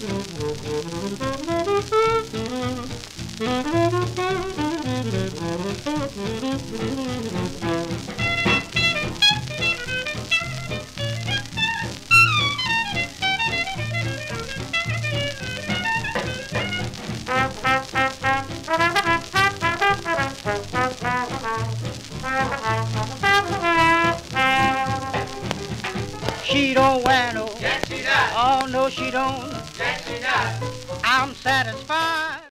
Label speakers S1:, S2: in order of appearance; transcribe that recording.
S1: She don't wear no.
S2: Yes, she does.
S1: Oh no, she don't.
S2: Yes, she does.
S1: I'm satisfied.